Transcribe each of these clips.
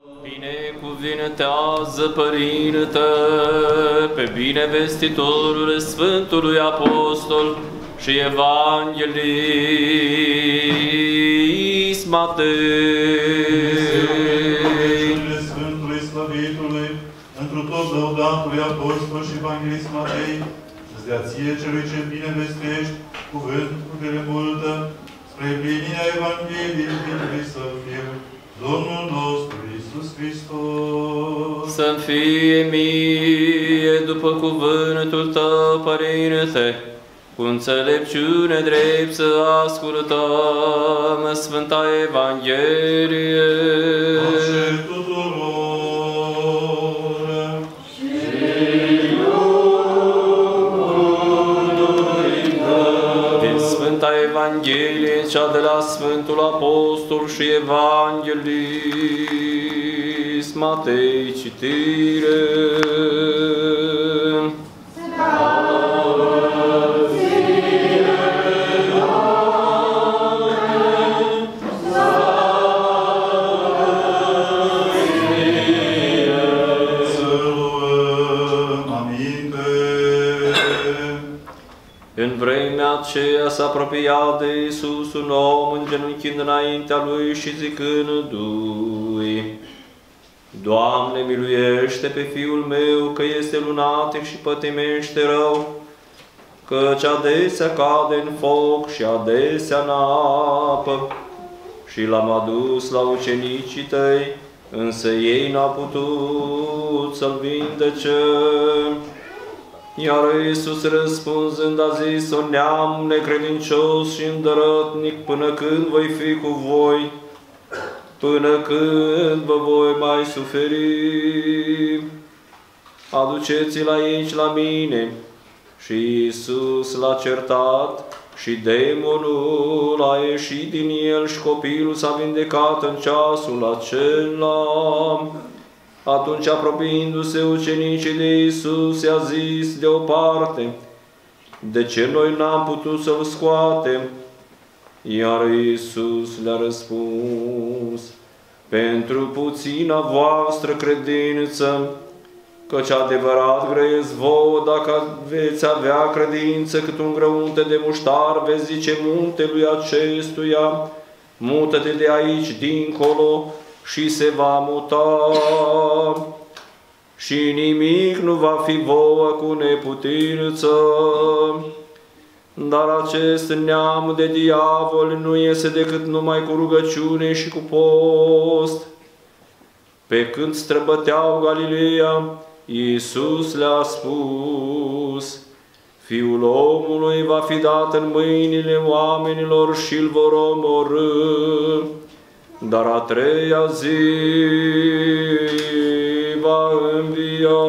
Binecuvintează, Părinte, pe binevestitorul Sfântului Apostol și Evanghelist Matei. Sfântului Slăvitului, întru tot lăudatului Apostol și Evanghelist Matei, să-ți dea ție celui ce binevestești cuvântul cu putere multă, spre plinirea Evangheliei Binului să fie Domnul nostru Iisus Hristos. Să-mi fie mie după cuvântul Tău, Părinte, cu înțelepciune drept să ascultăm Sfânta Evanghelie. Pace tuturor! Din Sfânta Evanghelie, cea de la Sfântul Apostol și Evanghelist Matei, citire. În vremea aceea s-a apropiat de Iisus un om îngenunchind înaintea Lui și zicându-i: Doamne, miluiește pe fiul meu, că este lunatic și pătimește rău, căci adesea cade în foc și adesea în apă. Și l-am adus la ucenicii Tăi, însă ei n-au putut să-l vindece. Iar Iisus răspunzând a zis: O neam necredincios și îndărătnic, până când voi fi cu voi? Până când vă voi mai suferi? Aduceți-l aici la mine. Și Iisus l-a certat și demonul a ieșit din el și copilul s-a vindecat în ceasul acela. Atunci, apropiindu-se ucenicii de Iisus, i-a zis deoparte: De ce noi n-am putut să-l scoatem? Iar Iisus le-a răspuns: Pentru puțina voastră credință, căci adevărat grăiesc vouă, dacă veți avea credință cât un grăunte de muștar, veți zice muntelui acestuia: mută-te de aici dincolo, și se va muta. Și nimic nu va fi vouă cu neputință. Dar acest neam de diavol nu iese decât numai cu rugăciune și cu post. Pe când străbăteau Galileea, Iisus le-a spus: Fiul omului va fi dat în mâinile oamenilor și îl vor omorî, dar a treia zi va învia.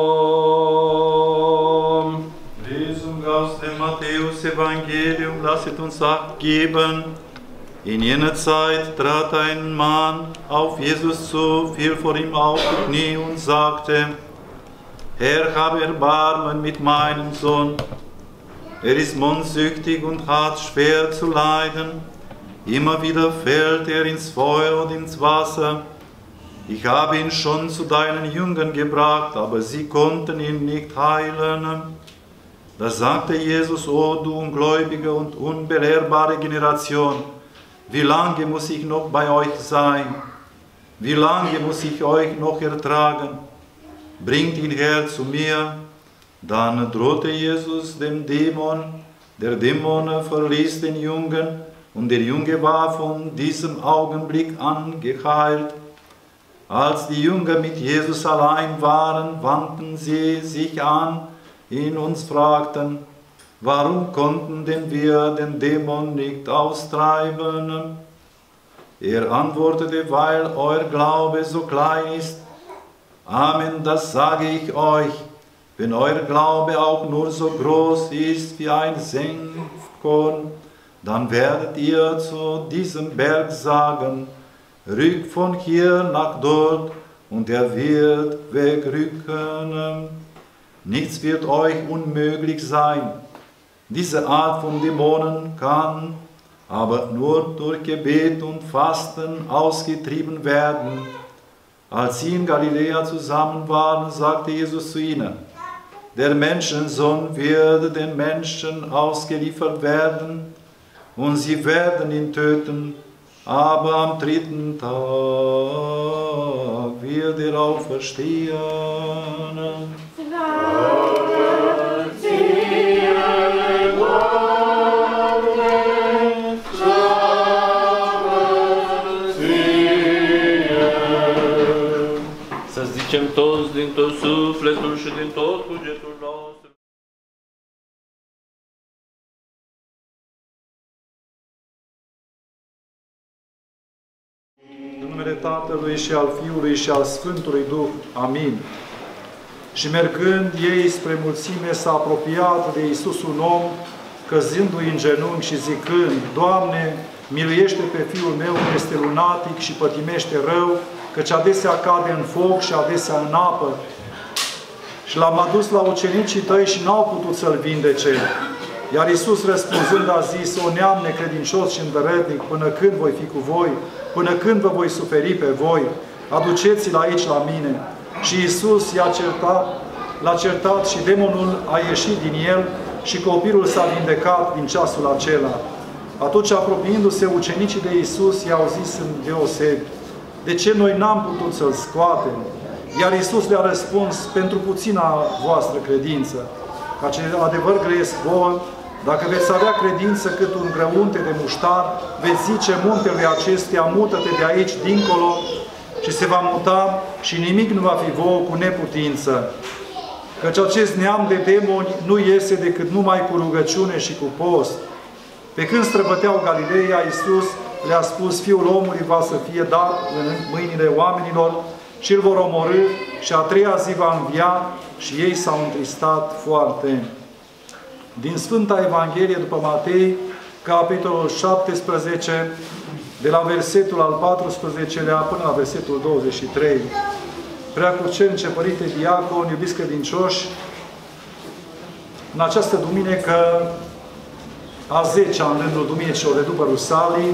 Lesung aus dem Matthäus-Evangelium, lasset uns Acht geben. In jener Zeit trat ein Mann auf Jesus zu, fiel vor ihm auf die Knie und sagte: Herr, habe Erbarmen mit meinem Sohn. Er ist mondsüchtig und hat schwer zu leiden. Immer wieder fällt er ins Feuer und ins Wasser. Ich habe ihn schon zu deinen Jüngern gebracht, aber sie konnten ihn nicht heilen. Da sagte Jesus: O du ungläubige und unbelehrbare Generation, wie lange muss ich noch bei euch sein? Wie lange muss ich euch noch ertragen? Bringt ihn her zu mir. Dann drohte Jesus dem Dämon. Der Dämon verließ den Jungen, und der Junge war von diesem Augenblick an geheilt. Als die Jünger mit Jesus allein waren, wandten sie sich an ihn und fragten: Warum konnten denn wir den Dämon nicht austreiben? Er antwortete: Weil euer Glaube so klein ist. Amen, das sage ich euch. Wenn euer Glaube auch nur so groß ist wie ein Senfkorn, dann werdet ihr zu diesem Berg sagen: Rück von hier nach dort, und er wird wegrücken. Nichts wird euch unmöglich sein. Diese Art von Dämonen kann aber nur durch Gebet und Fasten ausgetrieben werden. Als sie in Galiläa zusammen waren, sagte Jesus zu ihnen: Der Menschensohn wird den Menschen ausgeliefert werden, und sie werden ihn töten, aber am dritten Tag wird er auferstehen. Să zicem toți din tot sufletul și din tot cugetul nostru. În numele Tatălui și al Fiului și al Sfântului Duh. Amin. Și mergând ei spre mulțime, s-a apropiat de Iisus un om, căzându-i în genunchi și zicând: Doamne, miluiește pe fiul meu, că este lunatic și pătimește rău, căci adesea cade în foc și adesea în apă. Și l-am adus la ucenicii tăi și n-au putut să-l vindece. Iar Iisus răspunzând a zis: O neam necredincios și îndărătnic, până când voi fi cu voi? Până când vă voi suferi pe voi? Aduceți-l aici la mine. Și Iisus l-a certat și demonul a ieșit din el și copilul s-a vindecat din ceasul acela. Atunci, apropiindu-se ucenicii de Iisus, i-au zis îndeosebi: De ce noi n-am putut să-l scoatem? Iar Iisus le-a răspuns: Pentru puțina voastră credință. Ca ce adevăr grăiesc vouă, dacă veți avea credință cât un grăunte de muștar, veți zice muntelui acesteia: mută-te de aici dincolo, și se va muta și nimic nu va fi vouă cu neputință. Căci acest neam de demoni nu iese decât numai cu rugăciune și cu post. Pe când străbăteau Galileea, Iisus le-a spus: Fiul omului va să fie dat în mâinile oamenilor și îl vor omorî și a treia zi va învia. Și ei s-au întristat foarte. Din Sfânta Evanghelie după Matei, capitolul 17, de la versetul al 14-lea până la versetul 23. Preacurcențe, Părinte Diacon, iubiți credincioși, în această duminică, a 10-a în rândul duminicilor de după Rusalii,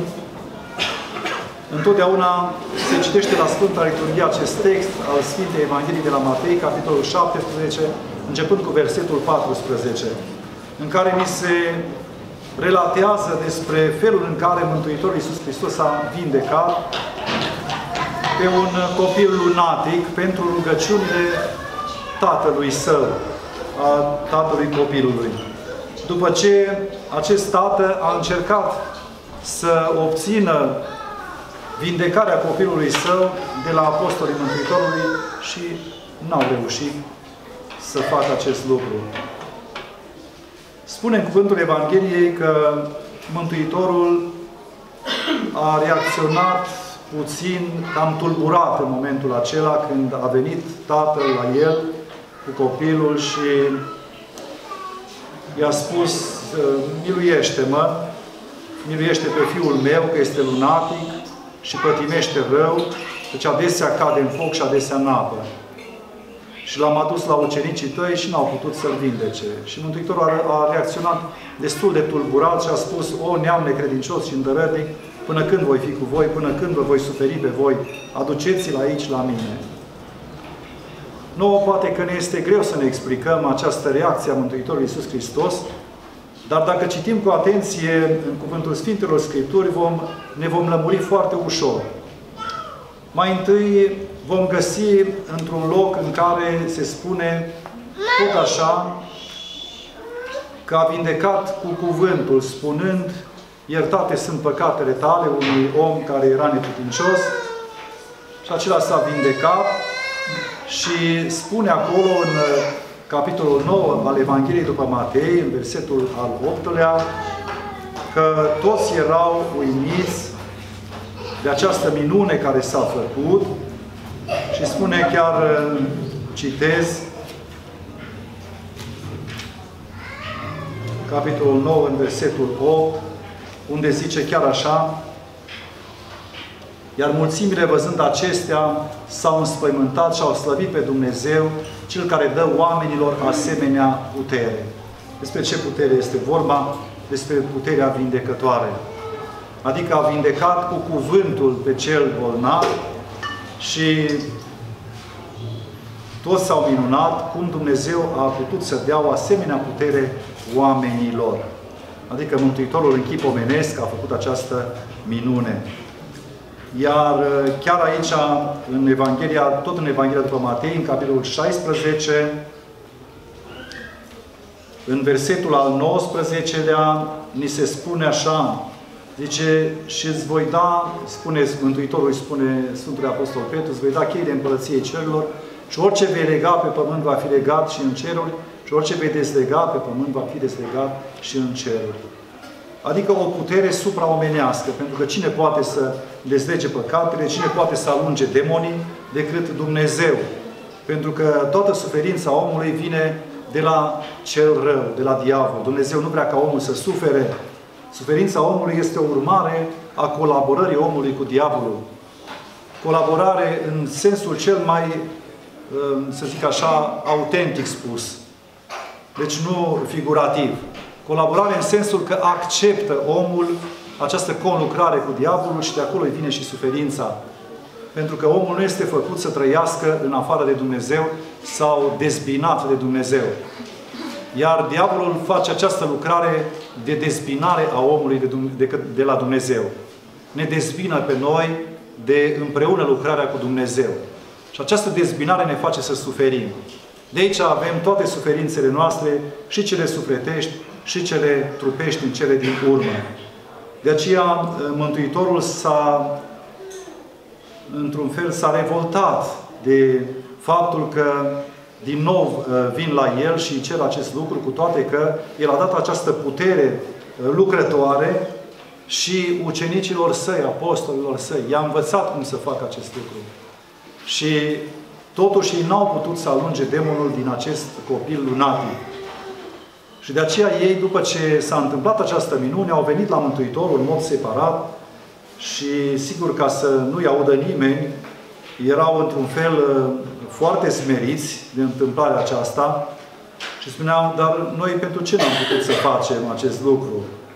întotdeauna se citește la Sfânta Liturghie acest text al Sfintei Evangheliei de la Matei, capitolul 17, începând cu versetul 14, în care ni se relatează despre felul în care Mântuitorul Iisus Hristos a vindecat pe un copil lunatic pentru rugăciunile tatălui său, a tatălui copilului. După ce acest tată a încercat să obțină vindecarea copilului său de la apostolii Mântuitorului și n-au reușit să facă acest lucru. Spune în cuvântul Evangheliei că Mântuitorul a reacționat puțin cam tulburat în momentul acela când a venit tatăl la el cu copilul și i-a spus: miluiește-mă, miluiește pe fiul meu că este lunatic și pătimește rău, căci adesea cade în foc și adesea în apă. Și l-am adus la ucenicii tăi și n-au putut să-l vindece. Și Mântuitorul a reacționat destul de tulburat și a spus: O neam necredincios și îndărătnic, până când voi fi cu voi, până când vă voi suferi pe voi, aduceți-l aici la mine. Nouă poate că ne este greu să ne explicăm această reacție a Mântuitorului Iisus Hristos, dar dacă citim cu atenție în Cuvântul Sfintelor Scripturi, ne vom lămuri foarte ușor. Mai întâi vom găsi într-un loc în care se spune tot așa că a vindecat cu cuvântul, spunând: iertate sunt păcatele tale, unui om care era neputincios, și acela s-a vindecat. Și spune acolo în capitolul 9 al Evangheliei după Matei, în versetul al 8-lea, că toți erau uimiți de această minune care s-a făcut și spune chiar, citez, capitolul 9, în versetul 8, unde zice chiar așa: iar mulțimile, văzând acestea, s-au înspăimântat și au slăvit pe Dumnezeu, Cel care dă oamenilor asemenea putere. Despre ce putere este vorba? Despre puterea vindecătoare. Adică a vindecat cu cuvântul pe cel bolnav și Toți s-au minunat cum Dumnezeu a putut să dea o asemenea putere oamenilor. Adică Mântuitorul în chip omenesc a făcut această minune. Iar chiar aici, în Evanghelia, tot în Evanghelia după Matei, în capitolul 16, în versetul al 19-lea, ni se spune așa, zice, și îți voi da, spune Mântuitorul, îi spune Sfântului Apostol Petru, îți voi da cheile împărăției cerurilor și orice vei lega pe pământ va fi legat și în ceruri și orice vei dezlega pe pământ va fi dezlegat și în ceruri. Adică o putere supraomenească, pentru că cine poate să dezlege păcatele, cine poate să alunge demonii, decât Dumnezeu. Pentru că toată suferința omului vine de la cel rău, de la diavol. Dumnezeu nu vrea ca omul să sufere. Suferința omului este o urmare a colaborării omului cu diavolul. Colaborare în sensul cel mai, să zic așa, autentic spus. Deci nu figurativ. Colaborare în sensul că acceptă omul această conlucrare cu diavolul și de acolo îi vine și suferința. Pentru că omul nu este făcut să trăiască în afară de Dumnezeu sau dezbinat de Dumnezeu. Iar diavolul face această lucrare de dezbinare a omului de la Dumnezeu. Ne dezbină pe noi de împreună lucrarea cu Dumnezeu. Și această dezbinare ne face să suferim. De aici avem toate suferințele noastre, și cele sufletești, și cele trupești în cele din urmă. De aceea Mântuitorul într-un fel, s-a revoltat de faptul că din nou vin la El și îi cer acest lucru, cu toate că El a dat această putere lucrătoare și ucenicilor săi, apostolilor săi. I-a învățat cum să facă acest lucru. Și totuși ei n-au putut să alunge demonul din acest copil lunatic. Și de aceea ei, după ce s-a întâmplat această minune, au venit la Mântuitorul în mod separat și, sigur, ca să nu-i audă nimeni, erau într-un fel foarte smeriți de întâmplarea aceasta și spuneau, dar noi pentru ce n-am putut să facem acest lucru?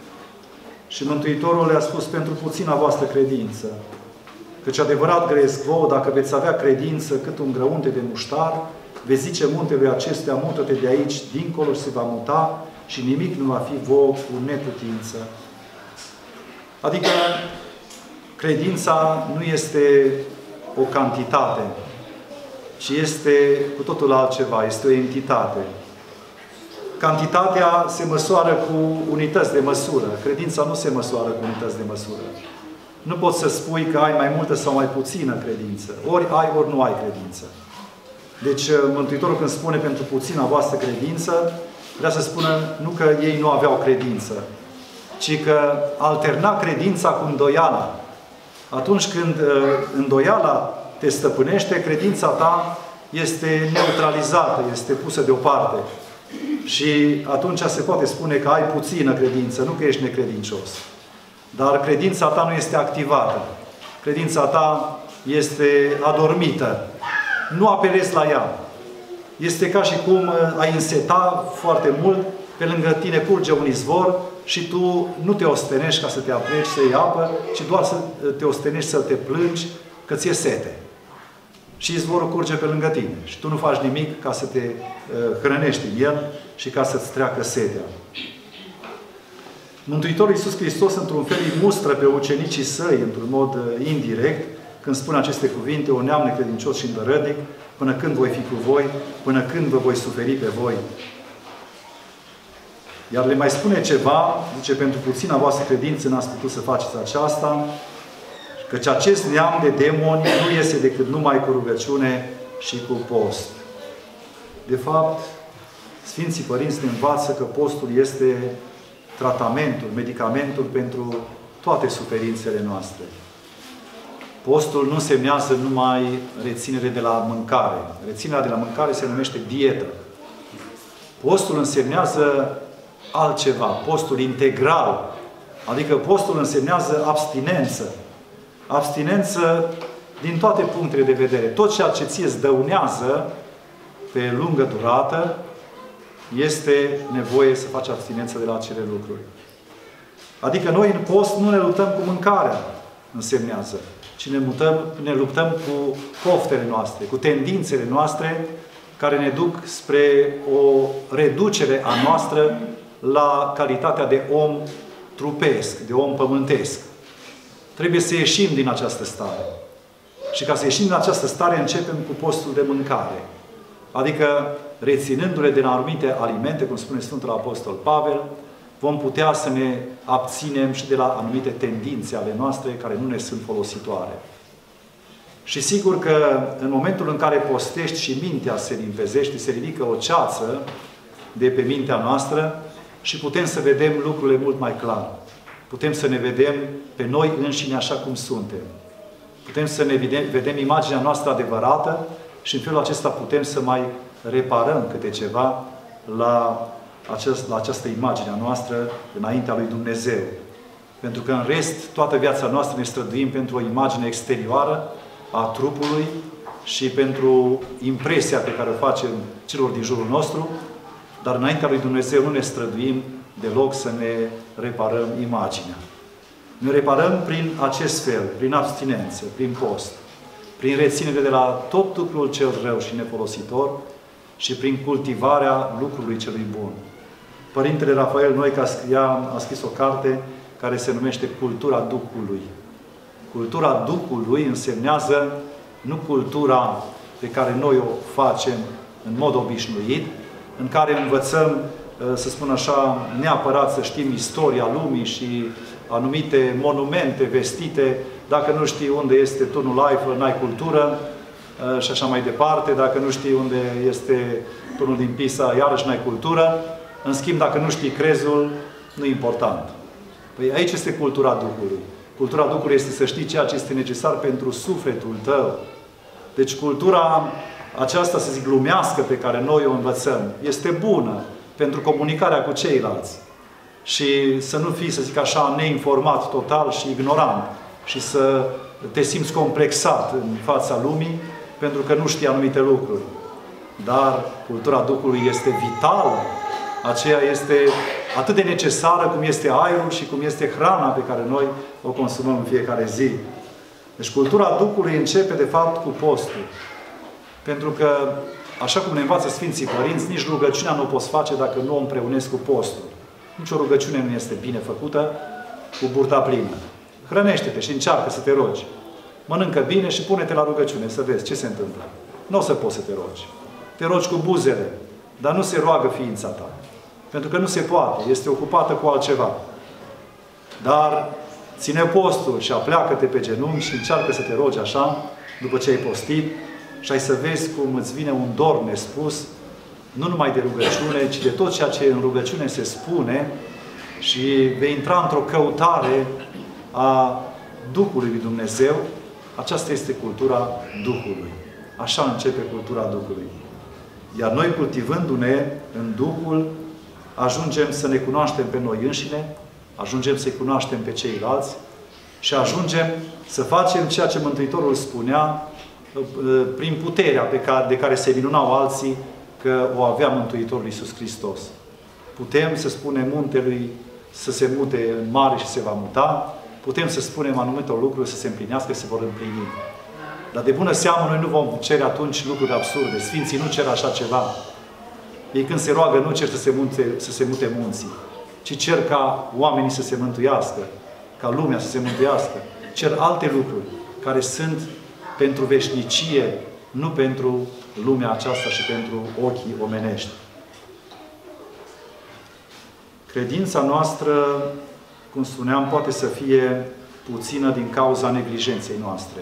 Și Mântuitorul le-a spus, pentru puțina voastră credință. Căci adevărat grăiesc vouă, dacă veți avea credință cât un grăunte de muștar, veți zice muntelui acestuia, mută-te de aici, dincolo, și se va muta și nimic nu va fi vouă cu neputință. Adică credința nu este o cantitate, ci este cu totul altceva, este o entitate. Cantitatea se măsoară cu unități de măsură. Credința nu se măsoară cu unități de măsură. Nu poți să spui că ai mai multă sau mai puțină credință. Ori ai, ori nu ai credință. Deci Mântuitorul când spune pentru puțina voastră credință, vrea să spună nu că ei nu aveau credință, ci că alterna credința cu îndoiala. Atunci când îndoiala te stăpânește, credința ta este neutralizată, este pusă deoparte. Și atunci se poate spune că ai puțină credință, nu că ești necredincios. Dar credința ta nu este activată. Credința ta este adormită. Nu apelezi la ea. Este ca și cum ai înseta foarte mult, pe lângă tine curge un izvor și tu nu te ostenești ca să te apleci, să iei apă, ci doar să te ostenești, să te plângi că ți-e sete. Și izvorul curge pe lângă tine. Și tu nu faci nimic ca să te hrănești în el și ca să-ți treacă setea. Mântuitorul Iisus Hristos, într-un fel, îi mustră pe ucenicii săi, într-un mod indirect, când spune aceste cuvinte, o neam necredincios și îndărătnic, până când voi fi cu voi, până când vă voi suferi pe voi. Iar le mai spune ceva, zice, pentru puțina voastră credință n-ați putut să faceți aceasta, căci acest neam de demoni nu iese decât numai cu rugăciune și cu post. De fapt, Sfinții Părinți ne învață că postul este tratamentul, medicamentul pentru toate suferințele noastre. Postul nu însemnează numai reținere de la mâncare. Reținerea de la mâncare se numește dietă. Postul însemnează altceva. Postul integral. Adică postul însemnează abstinență. Abstinență din toate punctele de vedere. Tot ceea ce ție îți dăunează pe lungă durată, este nevoie să faci abstinență de la acele lucruri. Adică noi în post nu ne luptăm cu mâncarea, însemnează, ci ne luptăm cu poftele noastre, cu tendințele noastre care ne duc spre o reducere a noastră la calitatea de om trupesc, de om pământesc. Trebuie să ieșim din această stare. Și ca să ieșim din această stare, începem cu postul de mâncare. Adică, reținându-le din anumite alimente, cum spune Sfântul Apostol Pavel, vom putea să ne abținem și de la anumite tendințe ale noastre care nu ne sunt folositoare. Și sigur că în momentul în care postești și mintea se limpezește, se ridică o ceață de pe mintea noastră și putem să vedem lucrurile mult mai clar. Putem să ne vedem pe noi înșine așa cum suntem. Putem să ne vedem imaginea noastră adevărată și în felul acesta putem să mai reparăm câte ceva la această imagine a noastră înaintea lui Dumnezeu. Pentru că în rest, toată viața noastră ne străduim pentru o imagine exterioară a trupului și pentru impresia pe care o facem celor din jurul nostru, dar înaintea lui Dumnezeu nu ne străduim deloc să ne reparăm imaginea. Ne reparăm prin acest fel, prin abstinență, prin post, prin reținere de la tot lucrul cel rău și nefolositor și prin cultivarea lucrului celui bun. Părintele Rafael Noica a scris o carte care se numește Cultura Duhului. Cultura Duhului însemnează nu cultura pe care noi o facem în mod obișnuit, în care învățăm, să spun așa, neapărat să știm istoria lumii și anumite monumente vestite. Dacă nu știi unde este turnul Eiffel, n-ai cultură și așa mai departe. Dacă nu știi unde este turnul din Pisa, iarăși n-ai cultură. În schimb, dacă nu știi crezul, nu e important. Păi aici este cultura Duhului. Cultura Duhului este să știi ceea ce este necesar pentru sufletul tău. Deci cultura aceasta, să zic, lumească pe care noi o învățăm, este bună pentru comunicarea cu ceilalți. Și să nu fii, să zic așa, neinformat total și ignorant. Și să te simți complexat în fața lumii pentru că nu știi anumite lucruri. Dar cultura Duhului este vitală. Aceea este atât de necesară cum este aerul și cum este hrana pe care noi o consumăm în fiecare zi. Deci cultura Duhului începe de fapt cu postul. Pentru că, așa cum ne învață Sfinții Părinți, nici rugăciunea nu o poți face dacă nu o împreunesc cu postul. Nici o rugăciune nu este bine făcută cu burta plină. Hrănește-te și încearcă să te rogi. Mănâncă bine și pune-te la rugăciune să vezi ce se întâmplă. Nu o să poți să te rogi. Te rogi cu buzele, dar nu se roagă ființa ta. Pentru că nu se poate. Este ocupată cu altceva. Dar ține postul și apleacă-te pe genunchi și încearcă să te rogi așa, după ce ai postit, și ai să vezi cum îți vine un dor nespus, nu numai de rugăciune, ci de tot ceea ce în rugăciune se spune și vei intra într-o căutare a Duhului lui Dumnezeu. Aceasta este cultura Duhului. Așa începe cultura Duhului. Iar noi, cultivându-ne în Duhul, ajungem să ne cunoaștem pe noi înșine, ajungem să-i cunoaștem pe ceilalți și ajungem să facem ceea ce Mântuitorul spunea prin puterea de care se minunau alții că o avea Mântuitorul Iisus Hristos. Putem să spunem muntelui să se mute în mare și se va muta, putem să spunem anumite lucruri să se împlinească, se vor împlini. Dar de bună seamă noi nu vom cere atunci lucruri absurde. Sfinții nu cer așa ceva. Ei când se roagă nu cer să se mute munții, ci cer ca oamenii să se mântuiască, ca lumea să se mântuiască. Cer alte lucruri care sunt pentru veșnicie, nu pentru lumea aceasta și pentru ochii omenești. Credința noastră, cum spuneam, poate să fie puțină din cauza neglijenței noastre.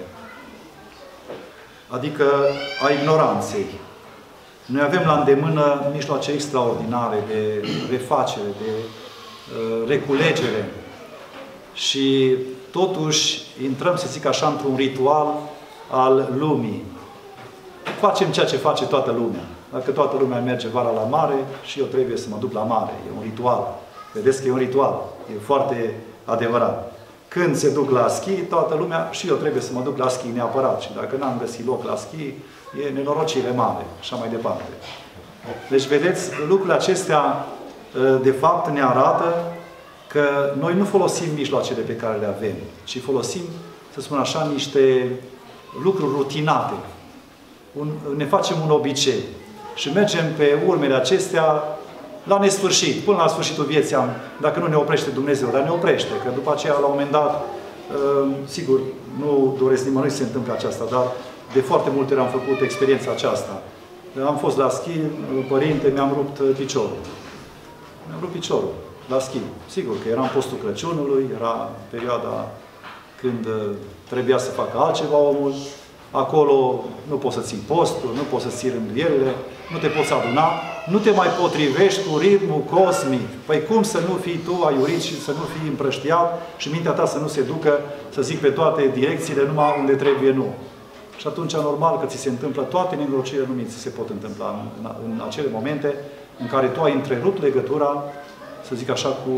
Adică a ignoranței. Noi avem la îndemână mijloace extraordinare de refacere, de reculegere. Și totuși intrăm, să zic așa, într-un ritual al lumii. Facem ceea ce face toată lumea. Dacă toată lumea merge vara la mare, și eu trebuie să mă duc la mare. E un ritual. Vedeți că e un ritual. E foarte adevărat. Când se duc la schi, toată lumea, și eu trebuie să mă duc la schi neapărat. Și dacă n-am găsit loc la schi, e nenorocire mare. Așa mai departe. Deci, vedeți, lucrurile acestea, de fapt, ne arată că noi nu folosim mijloacele pe care le avem, ci folosim, să spun așa, niște lucruri rutinate. Ne facem un obicei. și mergem pe urmele acestea la nesfârșit, până la sfârșitul vieții, dacă nu ne oprește Dumnezeu, dar ne oprește, că după aceea, la un moment dat, sigur, nu doresc nimănui să se întâmple aceasta, dar de foarte multe ori am făcut experiența aceasta. Am fost la schi, părinte, mi-am rupt piciorul. Mi-am rupt piciorul la schi. Sigur că era în postul Crăciunului, era perioada când trebuia să facă altceva omul. Acolo nu poți să ții postul, nu poți să ții rânduielile, nu te poți aduna, nu te mai potrivești cu ritmul cosmic. Păi cum să nu fii tu aiurit și să nu fii împrăștiat și mintea ta să nu se ducă, să zic, pe toate direcțiile, numai unde trebuie nu. Și atunci, normal că ți se întâmplă toate nenorocirile lumii, ți se pot întâmpla în acele momente în care tu ai întrerupt legătura, să zic așa, cu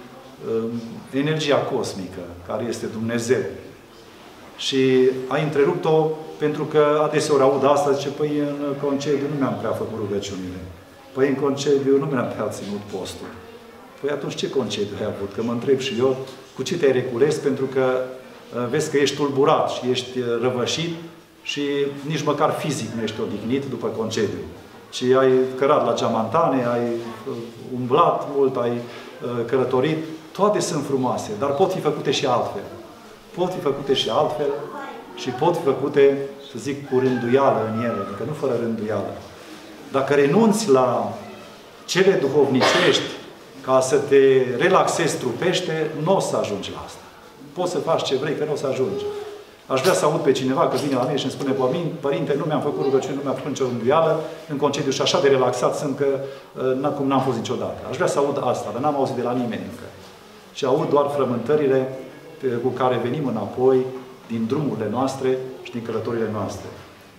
energia cosmică, care este Dumnezeu. Și ai întrerupt-o pentru că adeseori aud asta, zice, păi în concediu nu mi-am prea făcut rugăciunile. Păi în concediu nu mi-am prea ținut postul. Păi atunci ce concediu ai avut? Că mă întreb și eu, cu ce te-ai recules? Pentru că vezi că ești tulburat și ești răvășit și nici măcar fizic nu ești odihnit după concediu. Ci ai cărat la geamantane, ai umblat mult, ai călătorit. Toate sunt frumoase, dar pot fi făcute și altfel. Pot fi făcute și altfel și pot fi făcute, să zic, cu rânduială în ele, adică nu fără rânduială. Dacă renunți la cele duhovnicești ca să te relaxezi trupește, nu o să ajungi la asta. Poți să faci ce vrei, că nu o să ajungi. Aș vrea să aud pe cineva că vine la mine și îmi spune, părinte, nu mi-am făcut rugăciune, nu mi-am făcut nicio rânduială în concediu și așa de relaxat sunt că cum n-am fost niciodată. Aș vrea să aud asta, dar n-am auzit de la nimeni încă. Și aud doar frământările cu care venim înapoi din drumurile noastre și din noastre.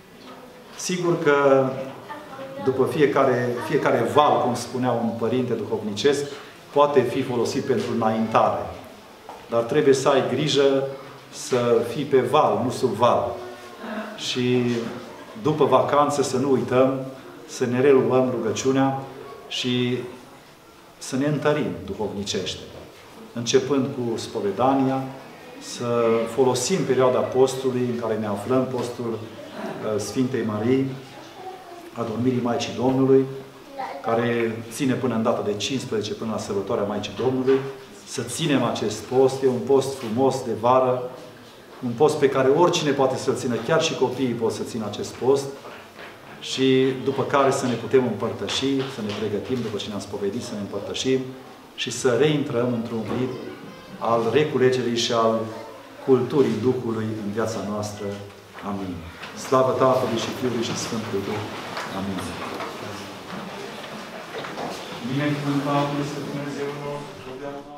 Sigur că după fiecare val, cum spunea un părinte duhovnicesc, poate fi folosit pentru înaintare. Dar trebuie să ai grijă să fii pe val, nu sub val. Și după vacanță să nu uităm, să ne reluăm rugăciunea și să ne întărim duhovnicește. Începând cu spovedania, să folosim perioada postului în care ne aflăm, postul Sfintei Marii, adormirii Maicii Domnului, care ține până în data de 15, până la sărbătoarea Maicii Domnului, să ținem acest post. E un post frumos de vară, un post pe care oricine poate să-l țină, chiar și copiii pot să țină acest post, și după care să ne putem împărtăși, să ne pregătim, după ce ne-am spovedit, să ne împărtășim și să reintrăm într-un vid al reculegerii și al culturii Duhului în viața noastră. Amin. Slavă Tatălui și Fiului și Sfântului Duh. Amin. Binecuvântat este Dumnezeu nostru,